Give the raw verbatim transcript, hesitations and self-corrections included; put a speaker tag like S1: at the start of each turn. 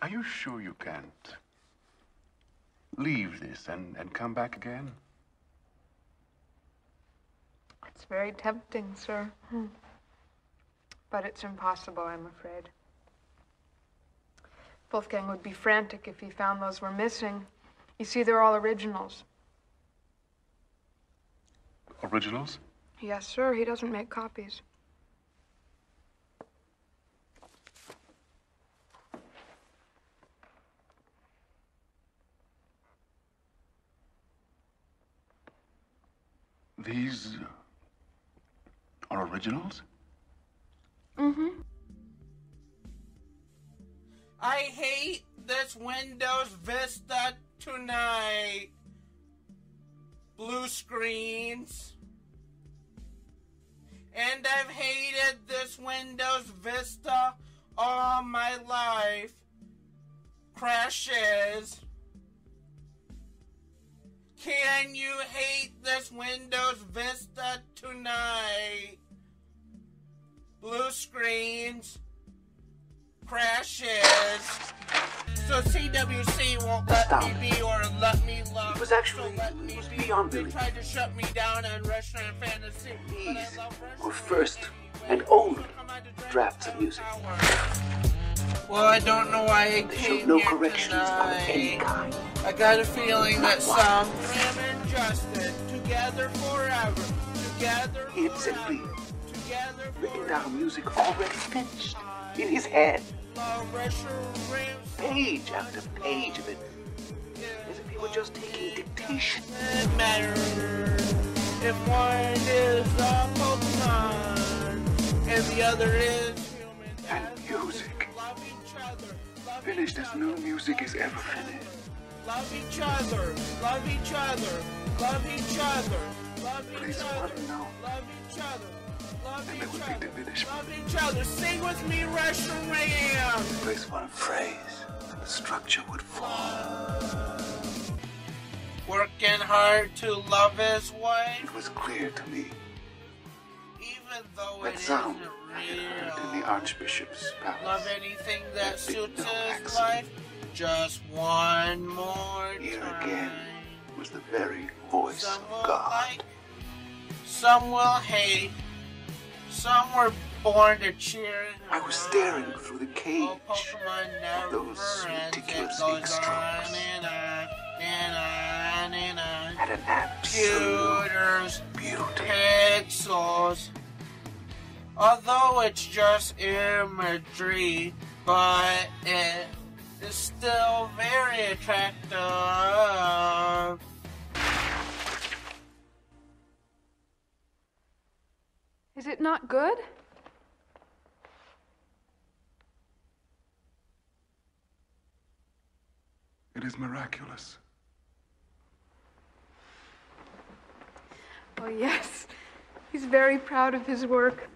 S1: Are you sure you can't leave this and, and come back again?
S2: It's very tempting, sir. Hmm. But it's impossible, I'm afraid. Wolfgang would be frantic if he found those were missing. You see, they're all originals.
S1: Originals?
S2: Yes, sir. He doesn't make copies.
S1: These are originals?
S2: Mm-hmm.
S3: I hate this Windows Vista tonight. Blue screens. And I've hated this Windows Vista all my life. Crashes. Can you hate this Windows Vista tonight? Blue screens. Crashes. So C W C won't let
S4: Astounding.
S3: me be or let me love.
S4: It was actually
S3: so let me
S4: it was
S3: be.
S4: beyond
S3: They
S4: belief.
S3: tried to shut me down on restaurant fantasy. But I
S4: These
S3: love
S4: were
S3: restaurant
S4: first
S3: anyway.
S4: and only
S3: So come on to drink
S4: drafts
S3: my
S4: of music.
S3: power. Well, I don't know why I
S4: They
S3: came
S4: showed no
S3: here
S4: corrections of any
S3: tonight.
S4: kind.
S3: I got a feeling that
S4: Not one.
S3: some Sam and Justin together forever, together
S4: He had simply
S3: forever, together
S4: written
S3: forever.
S4: down music already finished in his head,
S3: Love restaurants.
S4: page after page of it, as if he were just taking dictation.
S3: It matters if one is a Pokemon and the other is human.
S1: And
S3: As
S1: music.
S3: love each other, love
S1: Finished
S3: each
S1: as no
S3: other,
S1: music
S3: love
S1: is ever
S3: each
S1: finished.
S3: other, love each other, love each other, love each other, love each
S1: Please,
S3: other,
S1: what? No.
S3: love each other, love
S1: And there
S3: each
S1: would be
S3: other,
S1: diminishment.
S3: love each other. Sing with me, restaurant.
S4: Place one phrase, and the structure would fall.
S3: Working hard to love his wife,
S1: It was clear to me
S3: even though
S1: that
S3: it
S1: sound
S3: isn't
S1: I had heard in
S3: real.
S1: the Archbishop's
S3: Love
S1: palace.
S3: anything that
S1: There'd be
S3: suits
S1: no
S3: his
S1: accident.
S3: life. Just one more
S1: Here
S3: time.
S1: again was the very voice
S3: Some
S1: of
S3: will
S1: God.
S3: like, some will hate. Some were born to cheer.
S4: I was staring through the cage
S3: Oh, Pokemon never
S4: those
S3: ends. It
S4: ridiculous
S3: goes
S4: ink strokes.
S3: on and on and on and on.
S4: at an absolute
S3: Computers,
S4: beauty.
S3: pixels. Although it's just imagery, but it is still very attractive.
S2: Is it not good?
S1: It is miraculous.
S2: Oh, yes. He's very proud of his work.